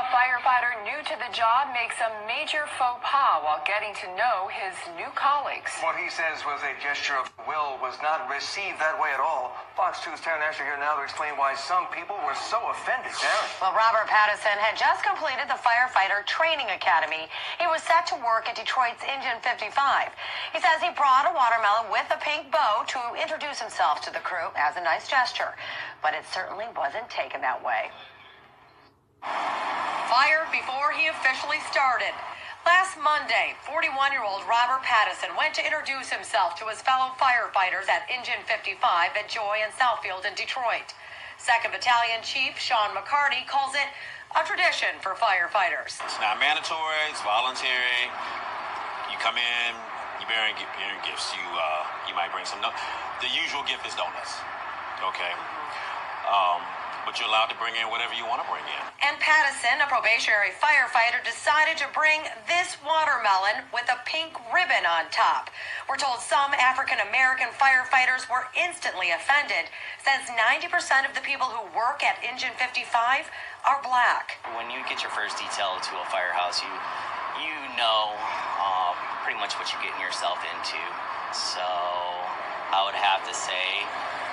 A firefighter new to the job makes a major faux pas while getting to know his new colleagues. What he says was a gesture of will was not received that way at all. Fox 2's Taryn Asher here now to explain why some people were so offended. Taryn. Well, Robert Patterson had just completed the firefighter training academy. He was set to work at Detroit's Engine 55. He says he brought a watermelon with a pink bow to introduce himself to the crew as a nice gesture. But it certainly wasn't taken that way. Fired before he officially started. Last Monday, 41-year-old Robert Patterson went to introduce himself to his fellow firefighters at Engine 55 at Joy and Southfield in Detroit. 2nd Battalion Chief Sean McCarty calls it a tradition for firefighters. It's not mandatory, it's voluntary. You come in, you're bearing gifts. You might bring some. The usual gift is donuts. Okay. But you're allowed to bring in whatever you want to bring in. And Patterson, a probationary firefighter, decided to bring this watermelon with a pink ribbon on top. We're told some African-American firefighters were instantly offended, since 90% of the people who work at Engine 55 are black. When you get your first detail to a firehouse, you know pretty much what you're getting yourself into. So I would have to say,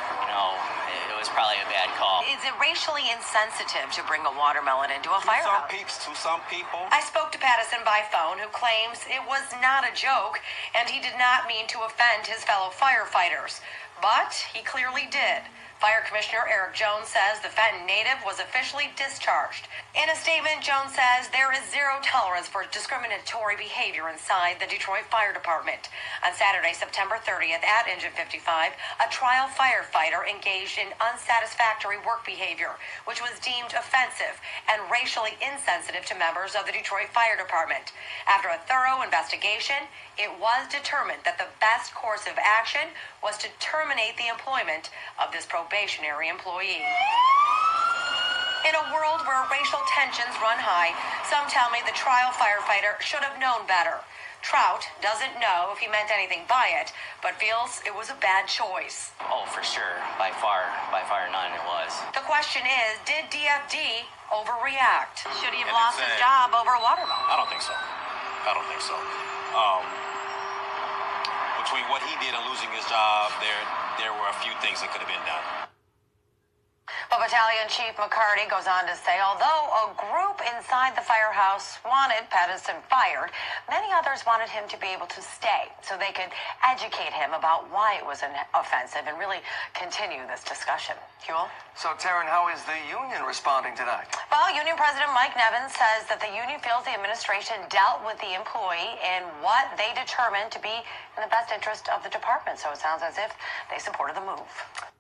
it was probably a bad call. Is it racially insensitive to bring a watermelon into a firehouse? To some people. I spoke to Patterson by phone, who claims it was not a joke and he did not mean to offend his fellow firefighters. But he clearly did. Fire Commissioner Eric Jones says the Fenton native was officially discharged. In a statement, Jones says there is zero tolerance for discriminatory behavior inside the Detroit Fire Department. On Saturday, September 30th at Engine 55, a trial firefighter engaged in unsatisfactory work behavior, which was deemed offensive and racially insensitive to members of the Detroit Fire Department. After a thorough investigation, it was determined that the best course of action was to terminate the employment of this probationary employee. In a world where racial tensions run high, some tell me the trial firefighter should have known better. Trout doesn't know if he meant anything by it, but feels it was a bad choice. Oh, for sure. By far none it was. The question is, did DFD overreact? Should he have And lost his job over a watermelon? I don't think so. Between what he did and losing his job, there were a few things that could have been done. But Battalion Chief McCarty goes on to say, although a group inside the firehouse wanted Patterson fired, many others wanted him to be able to stay so they could educate him about why it was offensive and really continue this discussion. Huel? So, Taryn, how is the union responding today? Well, Union President Mike Nevins says that the union feels the administration dealt with the employee in what they determined to be in the best interest of the department. So it sounds as if they supported the move.